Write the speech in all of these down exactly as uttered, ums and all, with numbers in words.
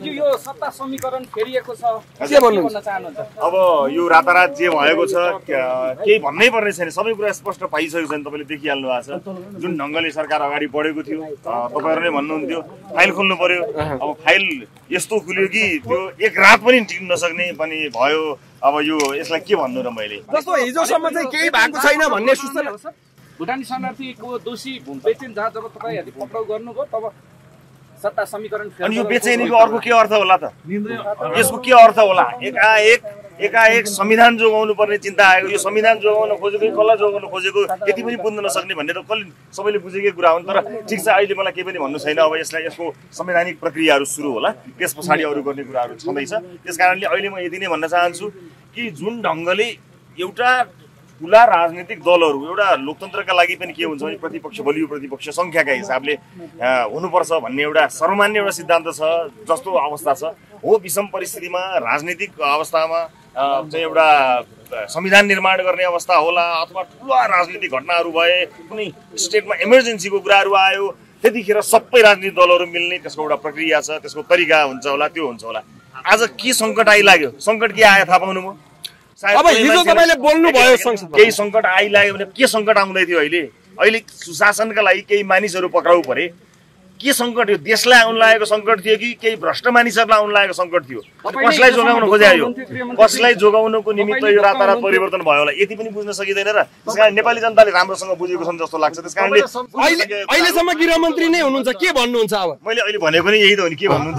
यो सत्ता समीकरण फेरिएको छ के भन्नु चाहनुहुन्छ? अब यो रातारात जे भएको छ केही भन्नै पर्ने छैन, सबै कुरा स्पष्ट पाइसकेको छ नि, तपाईँले देखिहाल्नु भएको छ। जुन ढङ्गले सरकार अगाडि बढेको थियो, तपाईँहरू नै भन्नुहुन्थ्यो फाइल खोल्नु पर्यो, अब फाइल यस्तो खुल्यो कि त्यो एक रात पनि टिक्न नसक्ने पनि भयो। अब यो यसलाई के भन्नु र मैले, जस्तो हिजोसम्म चाहिँ केही भएको छैन भन्ने सूचना। भुटानी शरणार्थीको दोषी भूपेचेन जहाँ जब तपाईँहरूले पक्राउ गर्नुभयो तब सत्ता समीकरण फेर्नु। अनि यो बेचैनीको अर्को के अर्थ होला त? यसको के अर्थ होला? एकाएक एकाएक संविधान जोगाउनु पर्ने चिन्ता आयो। यो संविधान जोगाउन खोजेको कसलाई जोगाउन खोजेको यति पनि बुझ्न नसक्ने भन्ने त कसले सबैले बुझेकै कुरा हो नि। तर ठिक छ, अहिले मलाई केही पनि भन्नु छैन। अब यसलाई यसको संवैधानिक प्रक्रियाहरू सुरु होला, त्यस पछाडि अरू गर्ने कुराहरू छँदैछ। त्यस कारणले अहिले म यति नै भन्न चाहन्छु कि जुन ढङ्गले एउटा ठुला राजनीतिक दलहरू, एउटा लोकतन्त्रका लागि पनि के हुन्छ भने प्रतिपक्ष बलियो प्रतिपक्ष सङ्ख्याका हिसाबले हुनुपर्छ भन्ने एउटा सर्वमान्य एउटा सिद्धान्त छ जस्तो अवस्था छ। हो विषम परिस्थितिमा राजनीतिक अवस्थामा चाहिँ एउटा संविधान निर्माण गर्ने अवस्था होला अथवा ठुला राजनीतिक घटनाहरू भए, कुनै स्टेटमा इमर्जेन्सीको कुराहरू आयो, त्यतिखेर सबै राजनीतिक दलहरू मिल्ने त्यसको एउटा प्रक्रिया छ, त्यसको तरिका हुन्छ होला, त्यो हुन्छ होला। आज के सङ्कट आइलाग्यो? सङ्कट के आयो थाहा पाउनु भयो? अब हिजो तपाईले बोल्नु भयो संसदमा केही सङ्कट आइलाग्यो भने के सङ्कट आउँदै थियो? अहिले अहिले सुशासनका लागि केही मानिसहरू पक्राउ परे, के सङ्कट थियो? देशलाई आउन लागेको सङ्कट थियो कि केही भ्रष्ट मानिसहरूलाई आउन लागेको सङ्कट थियो? कसलाई जोगाउन खोज्यो? कसलाई जोगाउनको निमित्त यो रातारात परिवर्तन भयो होला, यति पनि बुझ्न सकिँदैन र। त्यस कारण नेपाली जनताले राम्रोसँग बुझेको छन् जस्तो लाग्छ। त्यस कारणले अहिलेसम्म गृहमन्त्री नै हुनुहुन्छ, के भन्नुहुन्छ? अब मैले अहिले भनेको नि यही त हो नि, के भन्नुहुन्छ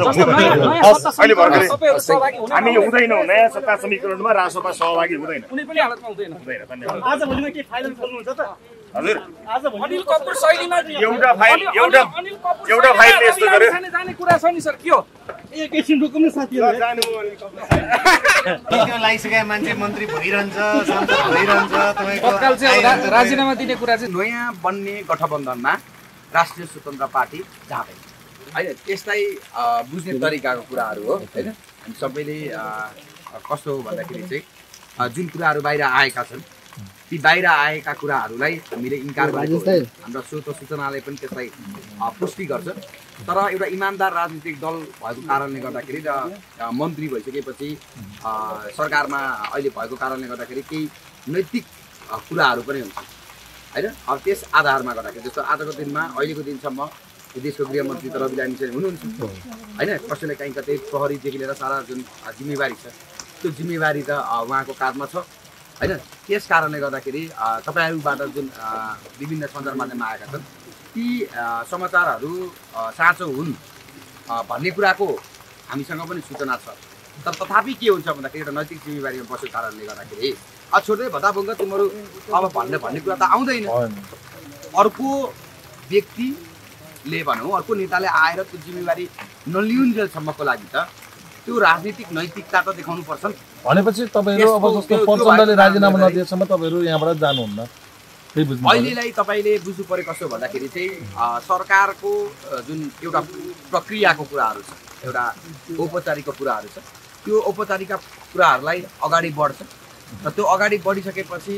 अहिले भर्खरै हामी हुँदैनौँ नयाँ सत्ता समीकरणमा राजसभा सहभागी हुँदैन, कुनै पनि हालतमा हुँदैन। धन्यवाद। आज भोलिमा के फाइनल खोल्नुहुन्छ त? हजुर अनिल कपुर शैलीमा एउटा फाइल एउटा एउटा फाइलले यस्तो गर्यो जाने कुरा छ नि सर, के हो एकैछिन रोकौँ न साथीहरु। त्यो लागिसकेका मान्छे मन्त्री भइरहन्छ, सांसद भइरहन्छ, तपाईँको तत्काल चाहिँ राजीनामा दिने कुरा चाहिँ नयाँ बन्ने गठबन्धनमा राष्ट्रिय स्वतन्त्र पार्टी जाँदैन हैन। त्यसलाई बुझ्ने तरिकाको कुराहरू हो हैन। हामी सबैले कस्तो हो भन्दाखेरि चाहिँ जुन कुराहरू बाहिर आएका छन् ती बाहिर आएका कुराहरूलाई हामीले इन्कार गरेको हाम्रो स्रोत सूचनाले पनि त्यसलाई पुष्टि गर्छ। तर एउटा इमानदार राजनीतिक दल भएको कारणले गर्दाखेरि र मन्त्री भइसकेपछि सरकारमा अहिले भएको कारणले गर्दाखेरि केही नैतिक कुराहरू पनि हुन्छ हैन। अब त्यस आधारमा गर्दाखेरि जस्तो आजको दिनमा अहिलेको दिनसम्म देशको गृहमन्त्री त रवि लामी चाहिँ हुनुहुन्छ हैन। कसैले काहीँ कतै प्रहरीदेखि लिएर सारा जुन जिम्मेवारी छ त्यो जिम्मेवारी त उहाँको काँधमा छ हैन। त्यस कारणले गर्दाखेरि तपाईँहरूबाट जुन विभिन्न सञ्चार माध्यममा आएका छन् ती समाचारहरू साँचो हुन् भन्ने कुराको हामीसँग पनि सूचना छ। तर तथापि के हुन्छ भन्दाखेरि एउटा नैतिक जिम्मेवारीमा बसेको कारणले गर्दाखेरि अब छोड्दै भदाभङ्ग तिमीहरू अब भन्ने भन्ने कुरा त आउँदैन। अर्को व्यक्तिले भनौँ अर्को नेताले आएर त्यो जिम्मेवारी नलिउन्जेलसम्मको लागि त त्यो राजनीतिक नैतिकता त देखाउनु पर्छ नि। भनेपछि तपाईँहरू अब जस्तो प्रचण्डले राजीनामा नदिएसम्म तपाईँहरू यहाँबाट जानुहुन्न। अहिलेलाई तपाईँले बुझ्नु पऱ्यो कस्तो भन्दाखेरि चाहिँ सरकारको जुन एउटा प्रक्रियाको कुराहरू छ, एउटा औपचारिक कुराहरू छ, त्यो औपचारिक कुराहरूलाई अगाडि बढ्छ र त्यो अगाडि बढिसकेपछि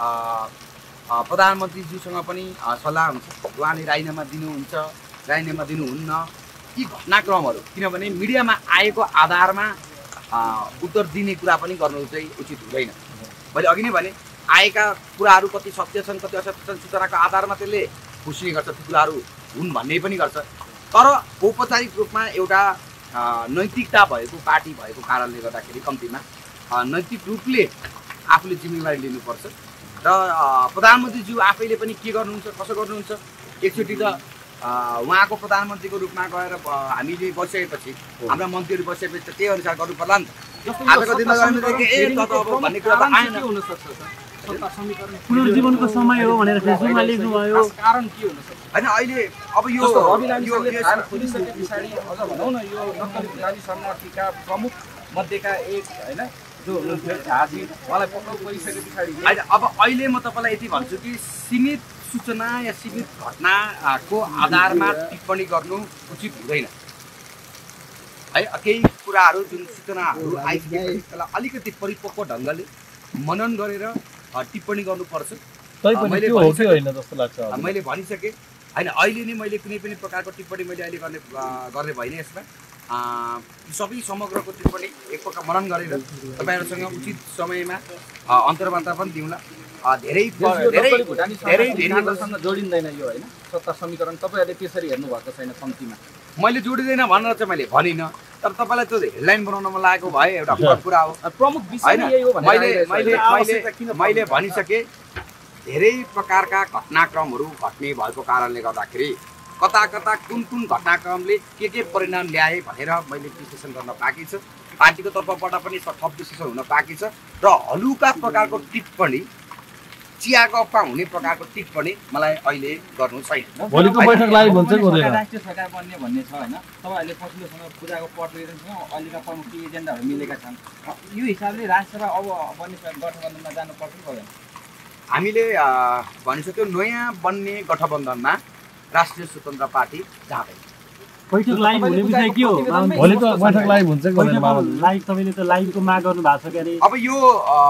प्रधानमन्त्रीज्यूसँग पनि सल्लाह हुन्छ, उहाँले राजीनामा दिनुहुन्छ राजीनामा दिनुहुन्न यी घटनाक्रमहरू। किनभने मिडियामा आएको आधारमा उत्तर दिने कुरा पनि गर्नु चाहिँ उचित हुँदैन। मैले अघि नै भने आएका कुराहरू कति सत्य छन् कति असत्य छन् सूचनाको आधारमा त्यसले पुष्टि गर्छ, त्यो कुराहरू हुन् भन्ने पनि गर्छ। तर औपचारिक रूपमा एउटा नैतिकता भएको पार्टी भएको कारणले गर्दाखेरि कम्तीमा नैतिक रूपले आफूले जिम्मेवारी लिनुपर्छ र प्रधानमन्त्रीज्यू आफैले पनि के गर्नुहुन्छ कसो गर्नुहुन्छ एकचोटि त उहाँको प्रधानमन्त्रीको रूपमा गएर हामीले बसिसकेपछि हाम्रा मन्त्रीहरू बसिसकेपछि त त्यही अनुसार गर्नु पर्ला नि त। आजको दिनमा ए त अब भन्ने कुरा त आएन। पुनर्जीवनको समय हो भनेर फेसबुकमा लेख्नुभयो, कारण के हुन सक्छ हैन? अहिले अब यो रवि लामिछानेले फाइल खोलिसके पछाडि अझ भनौँ न यो नक्कली भुटानी शरणार्थीका प्रमुख मध्येका एक हैन जो हुनुहुन्थ्यो झाजी, उहाँलाई पक्राउ गरिसके पछाडि अब अहिले म तपाईँलाई यति भन्छु कि सीमित सूचना या सीमित घटनाको आधारमा टिप्पणी गर्नु उचित हुँदैन है। केही कुराहरू जुन सूचनाहरू आइसकेपछि त्यसलाई अलिकति परिपक्व ढङ्गले मनन गरेर टिप्पणी गर्नुपर्छ। मैले मैले भनिसकेँ होइन, अहिले नै मैले कुनै पनि प्रकारको टिप्पणी मैले अहिले गर्ने गर्ने भइनँ यसमा। सबै समग्रको टिप्पणी एकपल्ट मनन गरेर तपाईँहरूसँग उचित समयमा अन्तर्वार्ता पनि दिउँला। धेरै धेरै धेरै भेरिएबलसँग जोडिँदैन यो होइन सत्ता समीकरण। तपाईँहरूले त्यसरी हेर्नु भएको छैन कम्तीमा। मैले जोडिँदैन भनेर चाहिँ मैले भनिनँ, तर तपाईँलाई त्यो हेडलाइन बनाउनमा लागेको भए एउटा कुरा हो। प्रमुख विषय यही हो मैले मैले मैले मैले भनिसकेँ, धेरै प्रकारका घटनाक्रमहरू घट्ने भएको कारणले गर्दाखेरि कता कता कुन कुन घटनाक्रमले के के परिणाम ल्याए भनेर मैले विश्लेषण गर्न बाँकी छ। पार्टीको तर्फबाट पनि थप विश्लेषण हुन बाँकी छ र हलुका प्रकारको टिप्पणी चियाको अफवा हुने प्रकारको टिप्पणी मलाई अहिले गर्नु छैन। भोलिको बैठक लाइभ हुन्छ कि हुँदैन? राष्ट्रिय सरकार बन्ने भन्ने छ होइन। तपाईँहरूले पछिल्लो समय पूजाको प्रतिवेदनसँग अहिलेका प्रमुख के एजेन्डाहरू मिलेका छन्, यो हिसाबले राष्ट्रसभा अब बन्ने गठबन्धनमा जानुपर्छ कि पर्दैन? हामीले भनिसक्यौँ, नयाँ बन्ने गठबन्धनमा राष्ट्रिय स्वतन्त्र पार्टी जाँदैन। बैठक लाइभ हुने विषय के हो? भोलिको बैठक लाइभ हुन्छ कि हुँदैन? लाइभ तपाईँले त लाइभको माग गर्नु भएको छ क्यारे? अब यो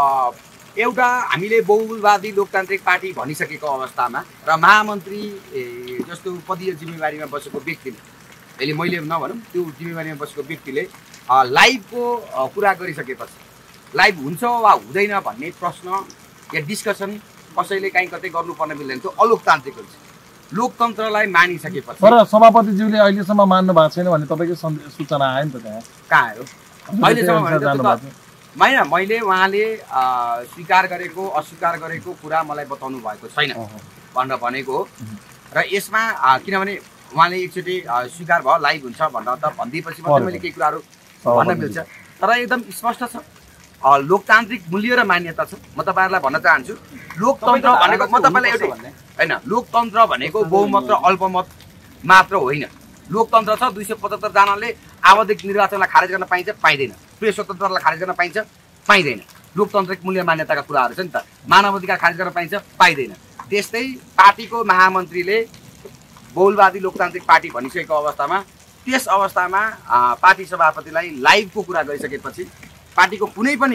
एउटा हामीले बहुलवादी लोकतान्त्रिक पार्टी भनिसकेको अवस्थामा र महामन्त्री जस्तो पदीय जिम्मेवारीमा बसेको व्यक्तिले, अहिले मैले नभनौँ त्यो जिम्मेवारीमा बसेको व्यक्तिले लाइभको कुरा गरिसकेपछि लाइभ हुन्छ वा हुँदैन भन्ने प्रश्न या डिस्कसन कसैले कहीँ कतै गर्नुपर्ने मिल्दैन। त्यो अलोकतान्त्रिक हुन्छ। लोकतन्त्रलाई मानिसकेपछि तर सभापतिज्यूले अहिलेसम्म मान्नु भएको छैन भन्ने तपाईँको सूचना आयो नि त त्यहाँ? कहाँ आयो अहिलेसम्म? होइन, मैले उहाँले स्वीकार गरेको अस्वीकार गरेको कुरा मलाई बताउनु भएको छैन भनेर भनेको हो। र यसमा किनभने उहाँले एकचोटि स्वीकार भयो लाइभ हुन्छ भनेर त भनिदिएपछि मात्रै मैले केही कुराहरू भन्न मिल्छ। तर एकदम स्पष्ट छ, लोकतान्त्रिक मूल्य र मान्यता छ। म तपाईँहरूलाई भन्न चाहन्छु, लोकतन्त्र भनेको म तपाईँलाई एउटै होइन, लोकतन्त्र भनेको बहुमत र अल्पमत मात्र होइन। लोकतन्त्र छ, दुई सय पचहत्तर जनाले आवधिक निर्वाचनलाई खारेज गर्न पाइन्छ पाइँदैन, प्रेस स्वतन्त्रलाई खारेज गर्न पाइन्छ पाइँदैन। लोकतान्त्रिक मूल्य मान्यताका कुराहरू छ नि त। मानव अधिकार खारेज गर्न पाइन्छ पाइँदैन। त्यस्तै पार्टीको महामन्त्रीले बहुलवादी लोकतान्त्रिक पार्टी भनिसकेको अवस्थामा त्यस अवस्थामा पार्टी सभापतिलाई लाइभको कुरा गरिसकेपछि पार्टीको कुनै पनि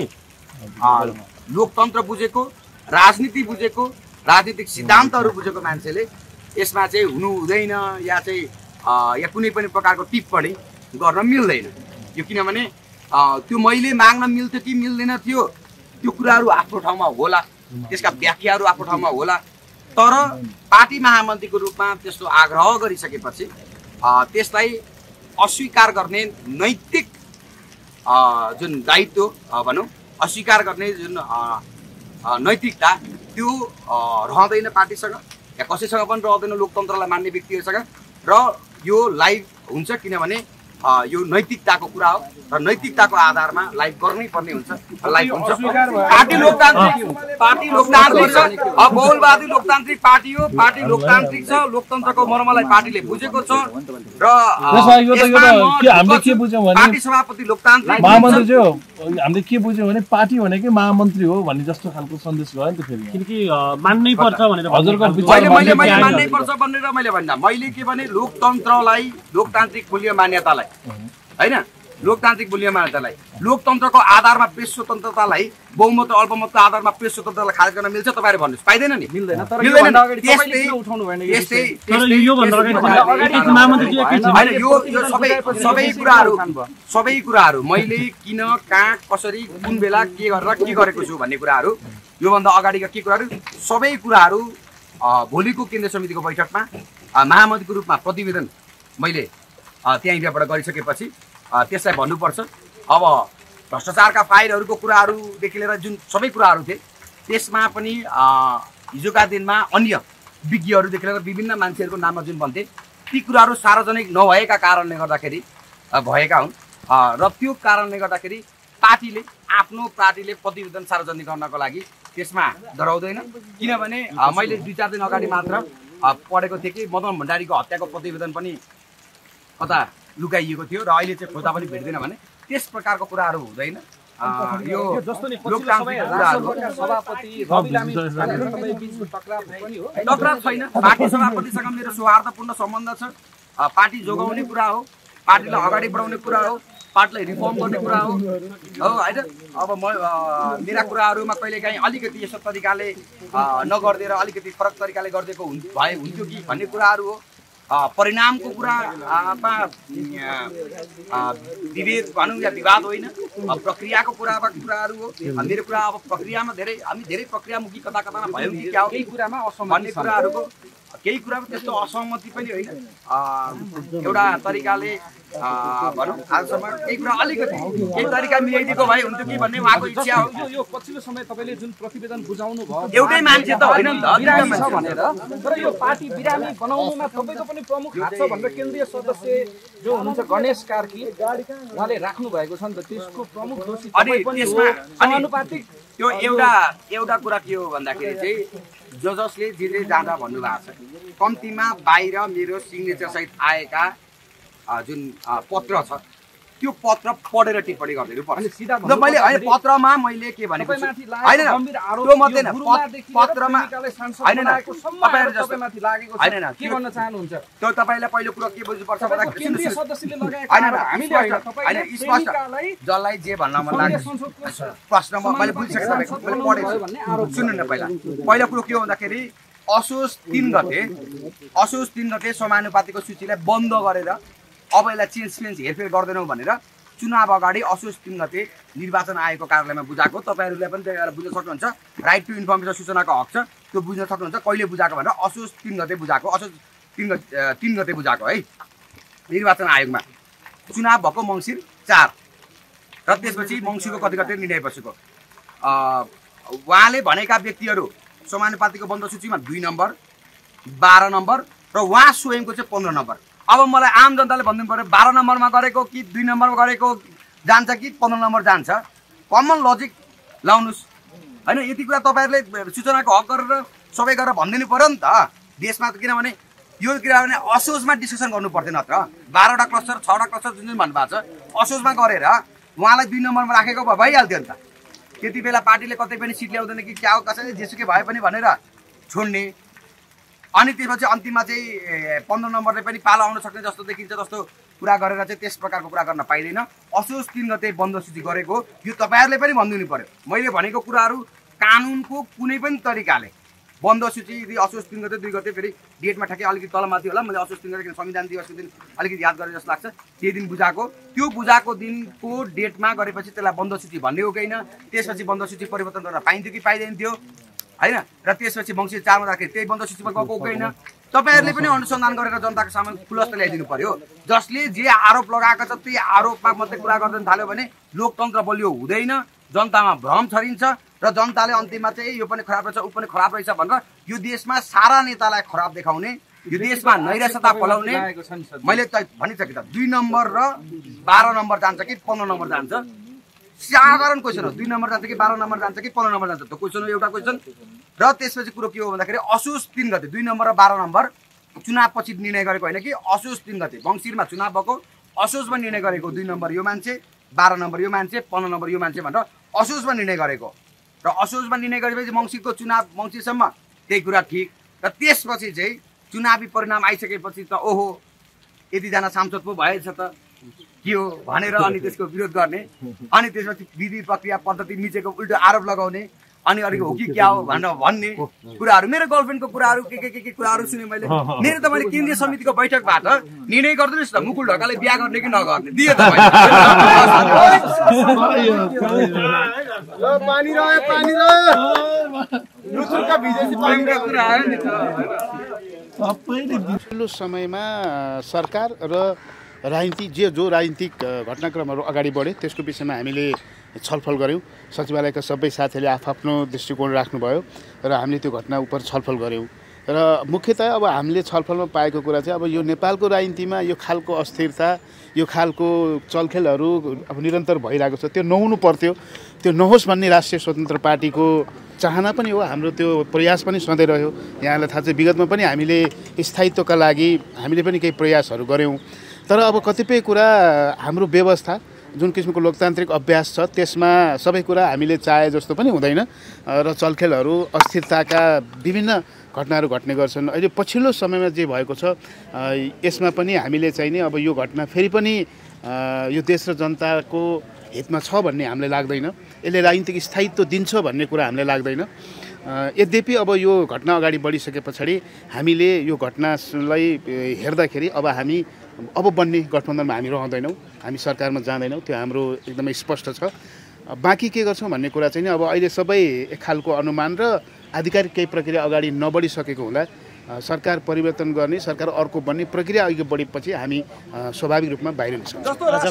लोकतन्त्र बुझेको, राजनीति बुझेको, राजनीतिक सिद्धान्तहरू बुझेको मान्छेले यसमा चाहिँ हुनु हुँदैन या चाहिँ या कुनै पनि प्रकारको टिप्पणी गर्न मिल्दैन। यो किनभने त्यो मैले माग्न मिल्थ्यो कि मिल्दैन थियो त्यो कुराहरू आफ्नो ठाउँमा होला, त्यसका व्याख्याहरू आफ्नो ठाउँमा होला। तर पार्टी महामन्त्रीको रूपमा त्यस्तो आग्रह गरिसकेपछि त्यसलाई अस्वीकार गर्ने नैतिक जुन दायित्व भनौँ, अस्वीकार गर्ने जुन नैतिकता त्यो रहँदैन पार्टीसँग या कसैसँग पनि रहँदैन लोकतन्त्रलाई मान्ने व्यक्तिहरूसँग। र यो लाइभ हुन्छ किनभने यो नैतिकताको कुरा हो र नैतिकताको आधारमा लाइभ गर्नै पर्ने हुन्छ। लाइभ हुन्छ। पार्टी लोकतान्त्रिक पार्टी लोकतान्त्रिक छ, बहुलवादी लोकतान्त्रिक पार्टी हो। पार्टी लोकतान्त्रिक छ, लोकतन्त्रको मर्मलाई पार्टीले बुझेको छ र हामीले के बुझ्यौँ भने पार्टी सभापति लोकतान्त्रिक महामन्त्री जो हामीले के बुझ्यौँ भने पार्टी भनेकै महामन्त्री हो भन्ने जस्तो खालको सन्देश गयो नि त। फेरि किनकि मान्नै पर्छ भनेर हजुरको मैले मैले मैले मान्नै पर्छ भनेर मैले भन्दा मैले के भने लोकतन्त्रलाई लोकतान्त्रिक मूल्य मान्यतालाई होइन, लोकतान्त्रिक मूल्य मान्यतालाई लोकतन्त्रको आधारमा प्रेस स्वतन्त्रतालाई बहुमत र अल्पमतको आधारमा प्रेस स्वतन्त्रतालाई खारेज गर्न मिल्छ? तपाईँहरू भन्नुहोस्, पाइँदैन नि? मिल्दैन। तर यो यो सबै सबै कुराहरू सबै कुराहरू मैले किन, कहाँ, कसरी, कुन बेला के गरेर के गरेको छु भन्ने कुराहरू, योभन्दा अगाडिका के कुराहरू सबै कुराहरू भोलिको केन्द्रीय समितिको बैठकमा महामन्त्रीको रूपमा प्रतिवेदन मैले त्यहीँबाट गरिसकेपछि त्यसलाई भन्नुपर्छ। अब भ्रष्टाचारका फाइलहरूको कुराहरूदेखि लिएर जुन सबै कुराहरू थिए त्यसमा पनि हिजोका दिनमा अन्य विज्ञहरूदेखि लिएर विभिन्न मान्छेहरूको नाममा जुन भन्थे ती कुराहरू सार्वजनिक नभएका कारणले गर्दाखेरि भएका हुन् र त्यो कारणले गर्दाखेरि पार्टीले आफ्नो पार्टीले प्रतिवेदन सार्वजनिक गर्नको लागि त्यसमा डराउँदैन। किनभने मैले दुई चार दिन अगाडि मात्र पढेको थिएँ कि मदन भण्डारीको हत्याको प्रतिवेदन पनि कता लुकाइएको थियो र अहिले चाहिँ खोज्दा पनि भेट्दैन भने त्यस प्रकारको कुराहरू हुँदैन। यो लोकतान्त्रिक कुराहरू टकराव छैन। पार्टी सभापतिसँग मेरो सौहार्दपूर्ण सम्बन्ध छ। पार्टी जोगाउने कुरा हो, पार्टीलाई अगाडि बढाउने कुरा हो, पार्टीलाई रिफर्म गर्ने कुरा हो हो होइन। अब म मेरा कुराहरूमा कहिलेकाहीँ अलिकति यस्तो तरिकाले नगरिदिएर अलिकति फरक तरिकाले गरिदिएको भए हुन्थ्यो कि भन्ने कुराहरू हो। परिणामको कुरामा विभेद भनौँ या विवाद होइन, प्रक्रियाको कुरामा कुराहरू हो। मेरो कुरा अब प्रक्रियामा धेरै हामी धेरै प्रक्रियामुखी कता कतामा भयौँ कि क्या हो केही कुरामा भन्ने कुराहरूको केही कुरामा त्यस्तो असहमति पनि होइन। एउटा तरिकाले भनौँ आजसम्म केही कुरा अलिकति केही तरिका मिलाइदिएको भए हुन्थ्यो कि भन्ने उहाँको इच्छा हो। यो यो पछिल्लो समय तपाईँले जुन प्रतिवेदन बुझाउनु भयो एउटै मान्छे त होइन नि त, बिरामी छ भनेर, तर यो पार्टी बिरामी बनाउनुमा तपाईँको पनि प्रमुख हात छ भनेर केन्द्रीय सदस्य जो हुनुहुन्छ गणेश कार्की उहाँले राख्नु भएको छ नि त, त्यसको प्रमुख दोषी अनि पनि त्यसमा समानुपातिक त्यो एउटा एउटा कुरा के हो भन्दाखेरि चाहिँ जो जसले जे जे जाँदा भन्नुभएको छ, कम्तीमा बाहिर मेरो सिग्नेचर सहित आएका जुन पत्र छ त्यो पत्र पढेर टिप्पणी गरिदिनु पर्छ। मैले होइन पत्रमा मैले के भनेको छु होइन त्यो मात्रै होइन पत्रमा होइन न तपाईँहरू जस्तो होइन न के भन्न चाहनुहुन्छ? त्यो तपाईँलाई पहिलो कुरो के बुझ्नुपर्छ भन्दाखेरि केन्द्रीय सदस्यले लगाएको होइन हामीले होइन, होइन स्पष्ट जसलाई जे भन्न मन लाग्छ प्रश्नमा मैले बुझिसकेँ तपाईँको मैले पढेको सुन्नु न। पहिला पहिलो कुरो के हो भन्दाखेरि असोज तिन गते असोज तिन गते समानुपातिको सूचीलाई बन्द गरेर अब यसलाई चेन्ज चेन्ज हेरफेर गर्दैनौँ भनेर चुनाव अगाडि असोज तिन गते निर्वाचन आयोगको कार्यालयमा बुझाएको। तपाईँहरूले पनि त्यही बुझ्न सक्नुहुन्छ, राइट टु इन्फर्मेसन सूचनाको हक छ, त्यो बुझ्न सक्नुहुन्छ कहिले बुझाएको भनेर असोज तिन गते बुझाएको, असोज तिन गते तिन गते बुझाएको है निर्वाचन आयोगमा। चुनाव भएको मङ्सिर चार र त्यसपछि मङ्सिरको कति गते निर्णय बसेको। उहाँले भनेका व्यक्तिहरू समानुपातिको बन्द सूचीमा दुई नम्बर बाह्र नम्बर र उहाँ स्वयंको चाहिँ पन्ध्र नम्बर। अब मलाई आम जनताले भनिदिनु पऱ्यो बाह्र नम्बरमा गरेको कि दुई नम्बरमा गरेको जान्छ कि पन्ध्र नम्बर जान्छ, कमन लजिक लाउनुहोस् होइन। यति कुरा तपाईँहरूले सूचनाको हक गरेर सबै गरेर भनिदिनु पऱ्यो नि त देशमा, त किनभने यो किनभने असोजमा डिस्कसन गर्नु पर्थ्यो नत्र बाह्रवटा क्लस्टर छवटा क्लस्टर जुन जुन भन्नुभएको छ असोजमा गरेर उहाँलाई दुई नम्बरमा राखेको भए भइहाल्थ्यो नि त। त्यति बेला पार्टीले कतै पनि सिट ल्याउँदैन कि क्या हो कसैले जेसुकै भए पनि भनेर छोड्ने। अनि त्यसपछि अन्तिममा चाहिँ पन्ध्र नम्बरले पनि पालो आउन सक्ने जस्तो देखिन्छ जस्तो कुरा गरेर चाहिँ त्यस प्रकारको कुरा गर्न पाइँदैन। असोज तिन गते बन्द सूची गरेको यो तपाईँहरूले पनि भनिदिनु पर्यो। मैले भनेको कुराहरू कानुनको कुनै पनि तरिकाले बन्द सूची यदि असोज तिन गते दुई गते फेरि डेटमा ठ्याक्कै अलिकति तलमाथि होला, मैले असोज तिन गते संविधान दिवसको दिन अलिकति याद गरेँ जस्तो लाग्छ, त्यही दिन बुझाएको। त्यो बुझाएको दिनको डेटमा गरेपछि त्यसलाई बन्द सूची भन्ने हो कि होइन, त्यसपछि बन्द सूची परिवर्तन गर्न पाइन्थ्यो कि पाइँदैन थियो होइन, र त्यसपछि मङ्सिर चारमा राखेँ त्यही बन्द सूचीमा गएको हो कि होइन। तपाईँहरूले पनि अनुसन्धान गरेर जनताको सामु खुलस्त ल्याइदिनु पर्यो। जसले जे आरोप लगाएको छ त्यही आरोपमा मात्रै कुरा गर्दैन थाल्यो भने लोकतन्त्र बलियो हुँदैन, जनतामा भ्रम छरिन्छ र जनताले अन्तिममा चाहिँ यो पनि खराब रहेछ ऊ पनि खराब रहेछ भनेर यो देशमा सारा नेतालाई खराब देखाउने, यो देशमा नैराश्यता फैलाउने। मैले त भनिसकेँ त दुई नम्बर र बाह्र नम्बर जान्छ कि पन्ध्र नम्बर जान्छ, साधारण क्वेसन हो। दुई नम्बर जान्छ कि बाह्र नम्बर जान्छ कि पन्ध्र नम्बर जान्छ, त्यो क्वेसन हो एउटा क्वेसन। र त्यसपछि कुरो के हो भन्दाखेरि असोज तिन गते दुई नम्बर र बाह्र नम्बर चुनाव पछि निर्णय गरेको होइन कि असोज तिन गते मङ्सिरमा चुनाव भएको असोजमा निर्णय गरेको दुई नम्बर यो मान्छे बाह्र नम्बर यो मान्छे पन्ध्र नम्बर यो मान्छे भनेर असोजमा निर्णय गरेको। र असोजमा निर्णय गरेपछि मङ्सिरको चुनाव मङ्सिरसम्म त्यही कुरा ठिक। र त्यसपछि चाहिँ चुनावी परिणाम आइसकेपछि त ओहो यतिजना सांसद पो भएछ त के हो भनेर अनि त्यसको विरोध गर्ने, अनि त्यसपछि विधि प्रक्रिया पद्धति मिचेको उल्टो आरोप लगाउने, अनि अलिक हो कि क्या हो भनेर भन्ने कुराहरू। मेरो गर्लफ्रेन्डको कुराहरू के के के के कुराहरू सुने मैले। मेरो त मैले केन्द्रीय समितिको बैठकबाट निर्णय गरिदिनुहोस् न मुकुल ढकालले बिहा गर्ने कि नगर्ने दिए त पानी रह्यो पानी पछिल्लो समयमा सरकार र राजनीति जे जो राजनीतिक घटनाक्रमहरू अगाडि बढे त्यसको विषयमा हामीले छलफल गऱ्यौँ। सचिवालयका सबै साथीहरूले आफ्नो दृष्टिकोण राख्नुभयो र हामीले त्यो घटना उप छलफल गऱ्यौँ। र मुख्यतः अब हामीले छलफलमा पाएको कुरा चाहिँ अब यो नेपालको राजनीतिमा यो खालको अस्थिरता यो खालको चलखेलहरू अब निरन्तर भइरहेको छ, त्यो नहुनु पर्थ्यो, त्यो नहोस् भन्ने राष्ट्रिय स्वतन्त्र पार्टीको चाहना पनि हो, हाम्रो त्यो प्रयास पनि सधैँ रह्यो। यहाँलाई थाहा छ विगतमा पनि हामीले स्थायित्वका लागि हामीले पनि केही प्रयासहरू गऱ्यौँ। तर अब कतिपय कुरा हाम्रो व्यवस्था जुन किसिमको लोकतान्त्रिक अभ्यास छ त्यसमा सबै कुरा हामीले चाहे जस्तो पनि हुँदैन र चलखेलहरू अस्थिरताका विभिन्न घटनाहरू घट्ने गर्छन्। अहिले पछिल्लो समयमा जे भएको छ यसमा पनि हामीले चाहिँ नि अब यो घटना फेरि पनि यो देश र जनताको हितमा छ भन्ने हामीलाई लाग्दैन। यसले राजनीतिक स्थायित्व दिन्छ भन्ने कुरा हामीलाई लाग्दैन। यद्यपि अब यो घटना अगाडि बढिसके पछाडि हामीले यो घटनालाई हेर्दाखेरि अब हामी अब बन्ने गठबन्धनमा हामी रहँदैनौँ, हामी सरकारमा जाँदैनौँ, त्यो हाम्रो एकदमै स्पष्ट छ। बाँकी के गर्छौँ भन्ने कुरा चाहिँ अब अहिले सबै एक खालको अनुमान र आधिकारिक केही प्रक्रिया अगाडि नबढिसकेको हुँदा सरकार परिवर्तन गर्ने, सरकार अर्को बन्ने प्रक्रिया अघि बढेपछि हामी स्वाभाविक रूपमा बाहिर निस्कन्छौँ।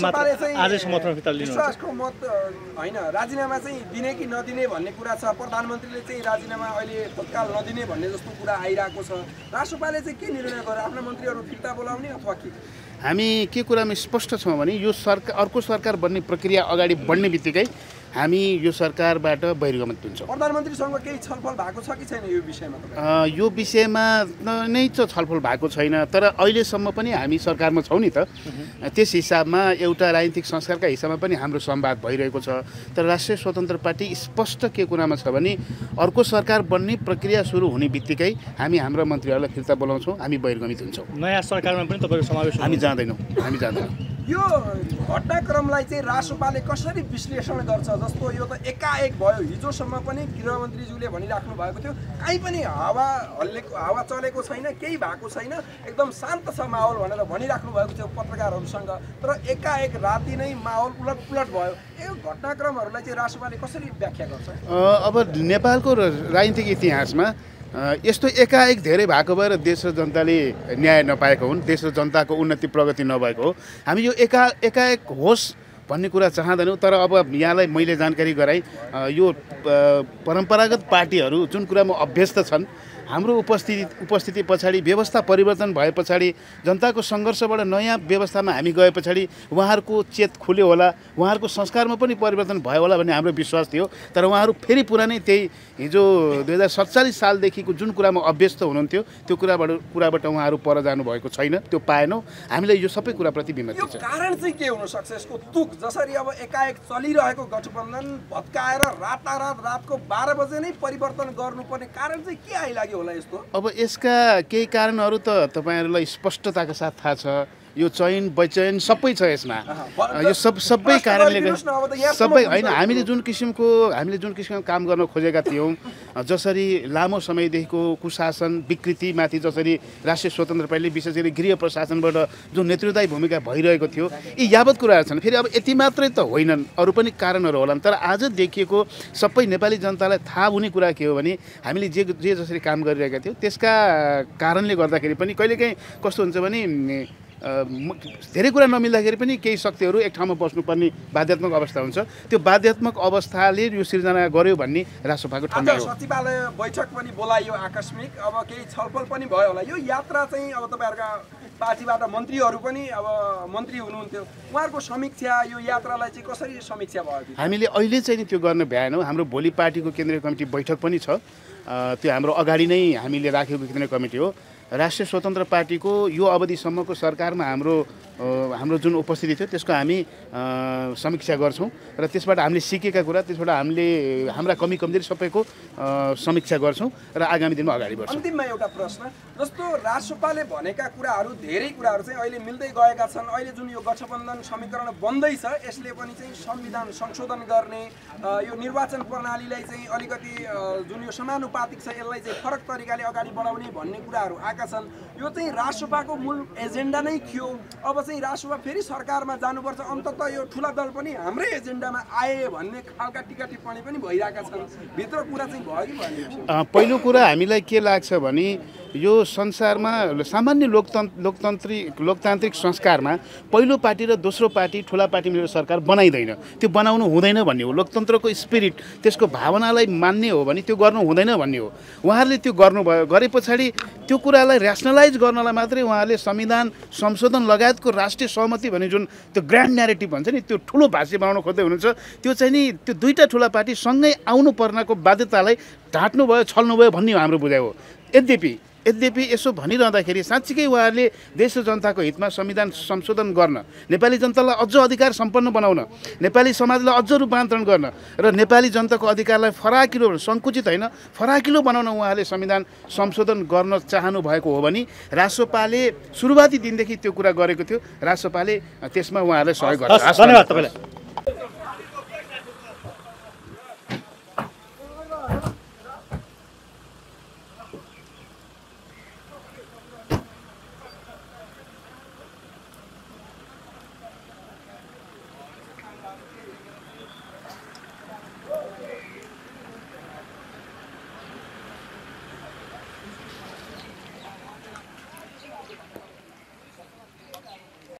विश्वासको मत होइन, राजीनामा चाहिँ दिने कि नदिने भन्ने कुरा छ। प्रधानमन्त्रीले चाहिँ राजीनामा अहिले तत्काल नदिने भन्ने जस्तो कुरा आइरहेको छ। राष्ट्रपालले चाहिँ के निर्णय गर्यो? आफ्ना मन्त्रीहरू फिर्ता बोलाउने अथवा के? हामी के कुरामा स्पष्ट छौँ भने यो सरकार अर्को सरकार बन्ने प्रक्रिया अगाडि बढ्ने बित्तिकै हामी यो सरकारबाट बहिर्गमन हुन्छौँ। प्रधानमन्त्रीसँग केही छलफल भएको छ कि छैन यो विषयमा? यो विषयमा नै त छलफल भएको छैन, तर अहिलेसम्म पनि हामी सरकारमा छौँ नि त। त्यस हिसाबमा एउटा राजनीतिक संस्कारका हिसाबमा पनि हाम्रो संवाद भइरहेको छ। तर राष्ट्रिय स्वतन्त्र पार्टी स्पष्ट के कुरामा छ भने अर्को सरकार बन्ने प्रक्रिया सुरु हुने बित्तिकै हामी हाम्रा मन्त्रीहरूलाई फिर्ता बोलाउँछौँ, हामी बहिर्गमित हुन्छौँ। नयाँ सरकारमा पनि तपाईँको समावेश हामी जाँदैनौँ, हामी जाँदैनौँ। यो घटनाक्रमलाई चाहिँ राष्ट्रपालले कसरी विश्लेषण गर्छ? जस्तो यो त एकाएक भयो। हिजोसम्म पनि गृहमन्त्रीज्यूले भनिराख्नु भएको थियो कहीँ पनि हावा हल्लेको हावा चलेको छैन, केही भएको छैन, एकदम शान्त छ माहौल भनेर भनिराख्नु भएको थियो पत्रकारहरूसँग। तर एकाएक राति नै माहौल उलट पुलट भयो। यो घटनाक्रमहरूलाई चाहिँ राष्ट्रपालले कसरी व्याख्या गर्छ? अब नेपालको राजनीतिक इतिहासमा यस्तो एकाएक धेरै भएको भएर देश र जनताले न्याय नपाएको हुन्, देश र जनताको उन्नति प्रगति नभएको हो। हामी यो एका एकाएक होस् भन्ने कुरा चाहँदैनौँ। तर अब यहाँलाई मैले जानकारी गराएँ, यो परम्परागत पार्टीहरू जुन कुरामा अभ्यस्त छन्, हाम्रो उपस्थिति उपस्थिति पछाडि व्यवस्था परिवर्तन भए पछाडि जनताको सङ्घर्षबाट नयाँ व्यवस्थामा हामी गए पछाडि उहाँहरूको चेत खुल्यो होला, उहाँहरूको संस्कारमा पनि परिवर्तन भयो होला भन्ने हाम्रो विश्वास थियो। तर उहाँहरू फेरि पुरानै त्यही हिजो दुई हजार सत्तालिस सालदेखिको जुन कुरामा अभ्यस्त हुनुहुन्थ्यो त्यो कुराबाट कुराबाट उहाँहरू पर जानुभएको छैन, त्यो पाएनौँ। हामीले यो सबै कुराप्रति विमत छ। कारण चाहिँ के हुनसक्छ यसको तुक? जसरी अब एकाएक चलिरहेको गठबन्धन भत्काएर रातारात रातको बाह्र बजे नै परिवर्तन गर्नुपर्ने कारण चाहिँ के आइलाग्यो होला यस्तो? अब यसका केही कारणहरू त तपाईँहरूलाई स्पष्टताका साथ थाहा छ। यो चयन बेचयन सबै छ यसमा। यो सब सबै कारणले सबै होइन, हामीले जुन किसिमको हामीले जुन किसिमको काम गर्न खोजेका थियौँ, जसरी लामो समयदेखिको कुशासन विकृतिमाथि जसरी राष्ट्रिय स्वतन्त्र पार्टीले विशेष गरी गृह प्रशासनबाट जुन नेतृत्वदायी भूमिका भइरहेको थियो, यी यावत कुराहरू छन्। फेरि अब यति मात्रै त होइनन्, अरू पनि कारणहरू होलान्। तर आज देखिएको सबै नेपाली जनतालाई थाहा हुने कुरा के हो भने हामीले जे जे जसरी काम गरिरहेका थियौँ त्यसका कारणले गर्दाखेरि पनि कहिलेकाहीँ कस्तो हुन्छ भने धेरै कुरा नमिल्दाखेरि पनि केही शक्तिहरू एक ठाउँमा बस्नुपर्ने बाध्यात्मक अवस्था हुन्छ। त्यो बाध्यात्मक अवस्थाले यो सिर्जना गर्यो भन्ने राष्ट्रपालको ठम्बा हो। सचिवालय बैठक पनि बोलाइयो आकस्मिक, अब केही छलफल पनि भयो होला। यो यात्रा चाहिँ अब तपाईँहरूका पार्टीबाट मन्त्रीहरू पनि अब मन्त्री हुनुहुन्थ्यो, उहाँहरूको समीक्षा यो यात्रालाई चाहिँ कसरी समीक्षा भयो? हामीले अहिले चाहिँ नि त्यो गर्न भ्याएनौँ। हाम्रो भोलि पार्टीको केन्द्रीय कमिटी बैठक पनि छ, त्यो हाम्रो अगाडि नै हामीले राखेको केन्द्रीय कमिटी हो। राष्ट्रिय स्वतन्त्र पार्टीको यो अवधिसम्मको सरकारमा हाम्रो हाम्रो जुन उपस्थिति थियो त्यसको हामी समीक्षा गर्छौँ र त्यसबाट हामीले सिकेका कुरा, त्यसबाट हामीले हाम्रा कमी कमजोरी सबैको समीक्षा गर्छौँ र आगामी दिनमा अगाडि बढ्छौँ। अन्तिममा एउटा प्रश्न, जस्तो राष्ट्रपालले भनेका कुराहरू धेरै कुराहरू चाहिँ अहिले मिल्दै गएका छन्। अहिले जुन यो गठबन्धन समीकरण बन्दैछ यसले पनि चाहिँ संविधान संशोधन गर्ने, यो निर्वाचन प्रणालीलाई चाहिँ अलिकति जुन यो समानुपातिक छ यसलाई चाहिँ फरक तरिकाले अगाडि बढाउने भन्ने कुराहरू आएका छन्। यो चाहिँ राष्ट्रपाको मूल एजेन्डा नै थियो। अब चाहिँ राष्ट्रपा फेरि सरकारमा जानुपर्छ, अन्ततः यो ठुला दल पनि हाम्रै एजेन्डामा आए भन्ने खालका टिका टिप्पणी पनि भइरहेका छन्। भित्र कुरा चाहिँ भयो कि भएन? पहिलो कुरा हामीलाई के लाग्छ भने यो संसारमा सामान्य लोकतन्त्र लोकतान्त्रिक लोकतान्त्रिक संस्कारमा पहिलो पार्टी र दोस्रो पार्टी ठुला पार्टी मिलेर सरकार बनाइँदैन, त्यो बनाउनु हुँदैन भन्ने हो। लोकतन्त्रको स्पिरिट त्यसको भावनालाई मान्ने हो भने त्यो गर्नु हुँदैन भन्ने हो। उहाँहरूले त्यो गर्नुभयो, गरे पछाडि त्यो कुरालाई ऱ्यासनलाइज गर्नलाई मात्रै उहाँहरूले संविधान संशोधन लगायतको राष्ट्रिय सहमति भन्ने जुन त्यो ग्रान्ड न्यारेटिभ भन्छ नि, त्यो ठुलो भाष्य बनाउन खोज्दै हुनुहुन्छ। त्यो चाहिँ नि त्यो दुईवटा ठुला पार्टी सँगै आउनु पर्नको बाध्यतालाई ढाँट्नुभयो, छल्नुभयो भन्ने हाम्रो बुझाइ हो। यद्यपि यद्यपि यसो भनिरहँदाखेरि साँच्चीकै उहाँहरूले देश र जनताको हितमा संविधान संशोधन गर्न, नेपाली जनतालाई अझ अधिकार सम्पन्न बनाउन, नेपाली समाजलाई अझ रूपान्तरण गर्न र नेपाली जनताको अधिकारलाई फराकिलो सङ्कुचित होइन फराकिलो बनाउन उहाँहरूले संविधान संशोधन गर्न चाहनु भएको हो भने राष्ट्रपाले सुरुवाती दिनदेखि त्यो कुरा गरेको थियो। राष्ट्रपाले त्यसमा उहाँहरूलाई सहयोग गर्छ। धन्यवाद तपाईँलाई।